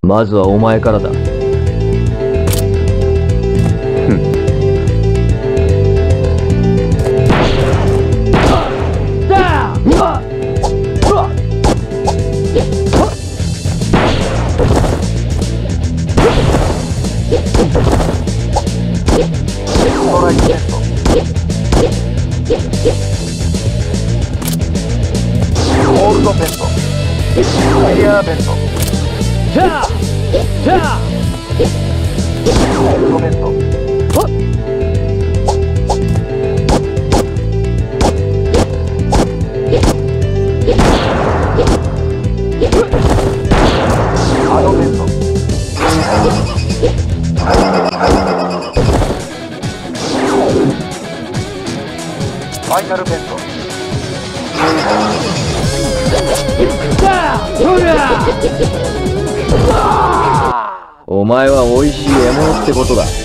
まずはお前からだ。 ホールドベント、クリアベント、ホールドベント、ハードベント、ファイナルベント。 お前は美味しい獲物ってことだ。